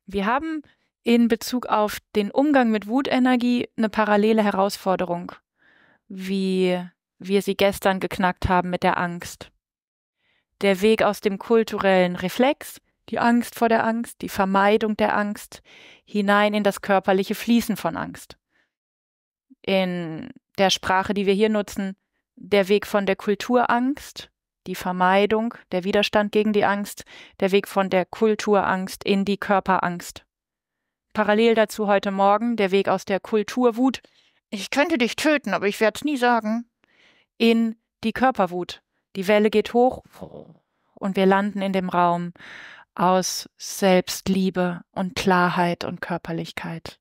Wir haben in Bezug auf den Umgang mit Wutenergie eine parallele Herausforderung, wie wir sie gestern geknackt haben mit der Angst. Der Weg aus dem kulturellen Reflex, die Angst vor der Angst, die Vermeidung der Angst, hinein in das körperliche Fließen von Angst. In der Sprache, die wir hier nutzen, der Weg von der Kulturangst, die Vermeidung, der Widerstand gegen die Angst, der Weg von der Kulturangst in die Körperangst. Parallel dazu heute Morgen der Weg aus der Kulturwut, ich könnte dich töten, aber ich werde es nie sagen, in die Körperwut. Die Welle geht hoch und wir landen in dem Raum aus Selbstliebe und Klarheit und Körperlichkeit.